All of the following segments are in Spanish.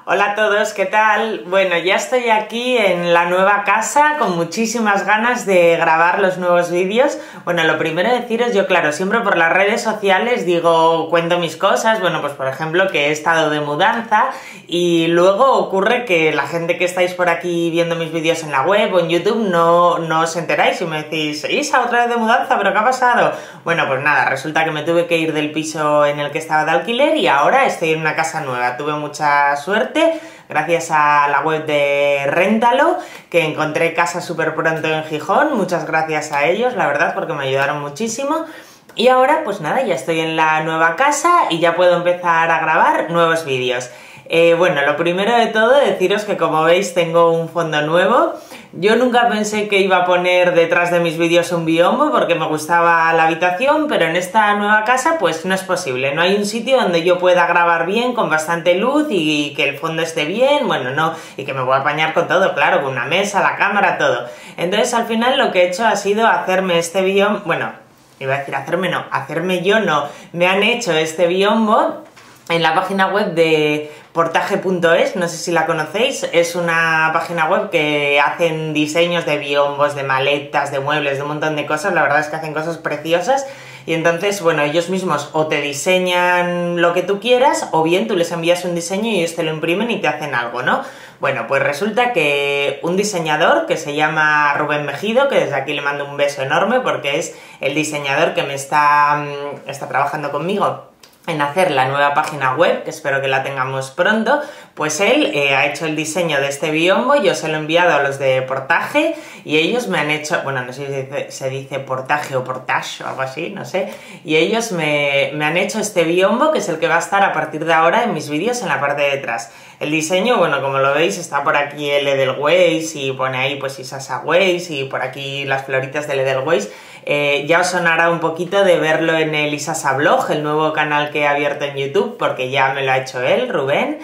Hola a todos, ¿qué tal? Bueno, ya estoy aquí en la nueva casa con muchísimas ganas de grabar los nuevos vídeos. Bueno, lo primero deciros, yo claro, siempre por las redes sociales cuento mis cosas, bueno, pues por ejemplo que he estado de mudanza y luego ocurre que la gente que estáis por aquí viendo mis vídeos en la web o en YouTube no os enteráis y me decís, Isa, otra vez de mudanza, ¿pero qué ha pasado? Bueno, pues nada, resulta que me tuve que ir del piso en el que estaba de alquiler y ahora estoy en una casa nueva. Tuve mucha suerte gracias a la web de Réntalo, que encontré casa súper pronto en Gijón. Muchas gracias a ellos, la verdad, porque me ayudaron muchísimo. Y ahora, pues nada, ya estoy en la nueva casa y ya puedo empezar a grabar nuevos vídeos. Bueno, lo primero de todo, deciros que como veis tengo un fondo nuevo. Yo nunca pensé que iba a poner detrás de mis vídeos un biombo porque me gustaba la habitación, pero en esta nueva casa pues no es posible. No hay un sitio donde yo pueda grabar bien, con bastante luz y que el fondo esté bien, bueno, no, y que me voy a apañar con todo, claro, con una mesa, la cámara, todo. Entonces al final lo que he hecho ha sido hacerme este biombo, bueno, iba a decir hacerme yo no, me han hecho este biombo en la página web de portaje.es, no sé si la conocéis, es una página web que hacen diseños de biombos, de maletas, de muebles, de un montón de cosas, la verdad es que hacen cosas preciosas y entonces, bueno, ellos mismos o te diseñan lo que tú quieras o bien tú les envías un diseño y ellos te lo imprimen y te hacen algo, ¿no? Bueno, pues resulta que un diseñador que se llama Rubén Mejido, que desde aquí le mando un beso enorme porque es el diseñador que me está trabajando conmigo en hacer la nueva página web, que espero que la tengamos pronto, pues él ha hecho el diseño de este biombo, yo se lo he enviado a los de Portaje y ellos me han hecho, bueno, no sé si se dice Portaje o Portage o algo así, no sé, y ellos me han hecho este biombo, que es el que va a estar a partir de ahora en mis vídeos en la parte de detrás. El diseño, bueno, como lo veis, está por aquí el Edelweiss y pone ahí pues Isasa Weiss y por aquí las floritas del Edelweiss. Ya os sonará un poquito de verlo en el Isasa Blog, el nuevo canal que he abierto en YouTube, porque ya me lo ha hecho él, Rubén.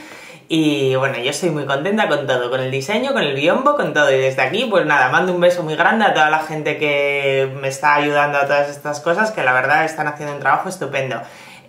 Y bueno, yo estoy muy contenta con todo, con el diseño, con el biombo, con todo. Y desde aquí, pues nada, mando un beso muy grande a toda la gente que me está ayudando a todas estas cosas, que la verdad están haciendo un trabajo estupendo.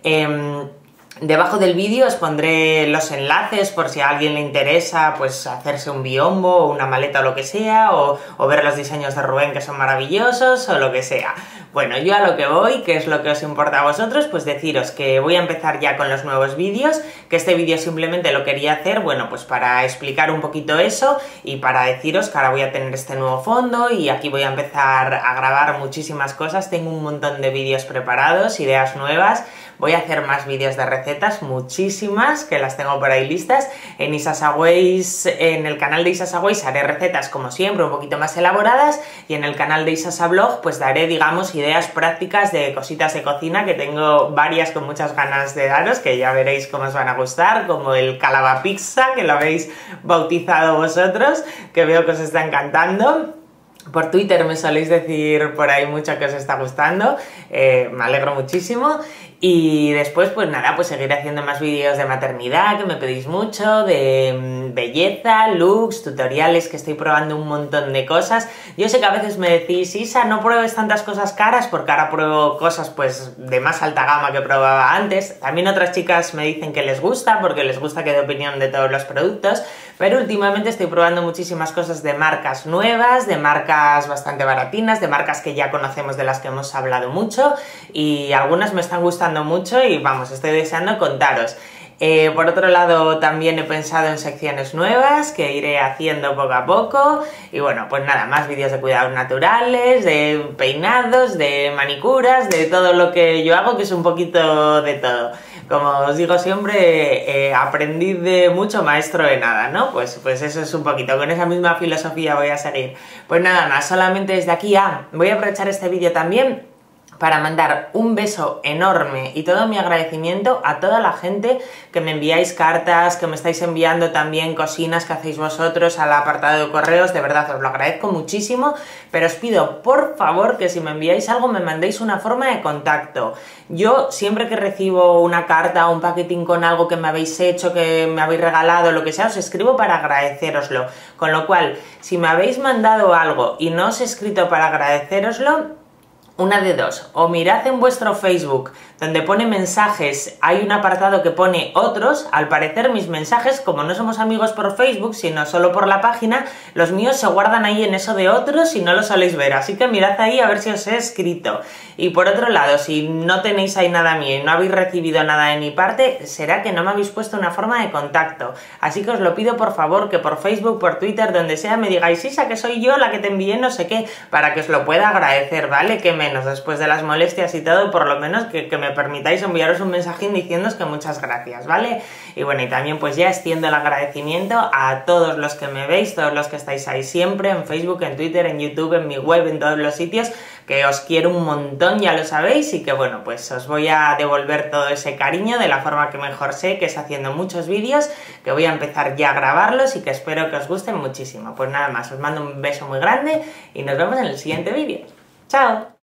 Debajo del vídeo os pondré los enlaces por si a alguien le interesa pues hacerse un biombo o una maleta o lo que sea, o ver los diseños de Rubén que son maravillosos o lo que sea. Bueno, yo a lo que voy, que es lo que os importa a vosotros, pues deciros que voy a empezar ya con los nuevos vídeos, que este vídeo simplemente lo quería hacer, bueno, pues para explicar un poquito eso y para deciros que ahora voy a tener este nuevo fondo y aquí voy a empezar a grabar muchísimas cosas, tengo un montón de vídeos preparados, ideas nuevas. Voy a hacer más vídeos de recetas, muchísimas, que las tengo por ahí listas. En Isasa Weiss, en el canal de Isasa Weiss haré recetas como siempre, un poquito más elaboradas, y en el canal de Isasa Blog pues daré, digamos, ideas prácticas de cositas de cocina, que tengo varias con muchas ganas de daros, que ya veréis cómo os van a gustar, como el Calaba Pizza, que lo habéis bautizado vosotros, que veo que os está encantando. Por Twitter me soléis decir por ahí mucho que os está gustando, me alegro muchísimo. Y después, pues nada, pues seguiré haciendo más vídeos de maternidad, que me pedís mucho, de belleza, looks, tutoriales, que estoy probando un montón de cosas. Yo sé que a veces me decís, Isa, no pruebes tantas cosas caras, porque ahora pruebo cosas pues de más alta gama que probaba antes. También otras chicas me dicen que les gusta, porque les gusta que dé opinión de todos los productos, pero últimamente estoy probando muchísimas cosas de marcas nuevas, de marcas bastante baratinas, de marcas que ya conocemos, de las que hemos hablado mucho, y algunas me están gustando mucho y vamos, estoy deseando contaros. Por otro lado, también he pensado en secciones nuevas que iré haciendo poco a poco y bueno, pues nada, más vídeos de cuidados naturales, de peinados, de manicuras, de todo lo que yo hago, que es un poquito de todo. Como os digo siempre, aprendiz de mucho, maestro de nada, ¿no? Pues eso es un poquito, con esa misma filosofía voy a seguir. Pues nada más, solamente desde aquí voy a aprovechar este vídeo también para mandar un beso enorme y todo mi agradecimiento a toda la gente que me enviáis cartas, que me estáis enviando también cocinas que hacéis vosotros al apartado de correos, de verdad os lo agradezco muchísimo, pero os pido por favor que si me enviáis algo me mandéis una forma de contacto. Yo siempre que recibo una carta o un paquetín con algo que me habéis hecho, que me habéis regalado, lo que sea, os escribo para agradeceroslo, con lo cual, si me habéis mandado algo y no os he escrito para agradeceroslo, una de dos, o mirad en vuestro Facebook donde pone mensajes, hay un apartado que pone otros. Al parecer mis mensajes, como no somos amigos por Facebook, sino solo por la página, los míos se guardan ahí en eso de otros y no lo soléis ver, así que mirad ahí a ver si os he escrito. Y por otro lado, si no tenéis ahí nada mío y no habéis recibido nada de mi parte, será que no me habéis puesto una forma de contacto. Así que os lo pido por favor, que por Facebook, por Twitter, donde sea, me digáis, Isa, que soy yo la que te envié no sé qué, para que os lo pueda agradecer, ¿vale? Que menos, después de las molestias y todo, por lo menos que me permitáis enviaros un mensajín diciéndoos que muchas gracias, ¿vale? Y bueno, y también pues ya extiendo el agradecimiento a todos los que me veis, todos los que estáis ahí siempre, en Facebook, en Twitter, en YouTube, en mi web, en todos los sitios, que os quiero un montón, ya lo sabéis, y que bueno, pues os voy a devolver todo ese cariño de la forma que mejor sé, que es haciendo muchos vídeos, que voy a empezar ya a grabarlos y que espero que os gusten muchísimo. Pues nada más, os mando un beso muy grande y nos vemos en el siguiente vídeo. ¡Chao!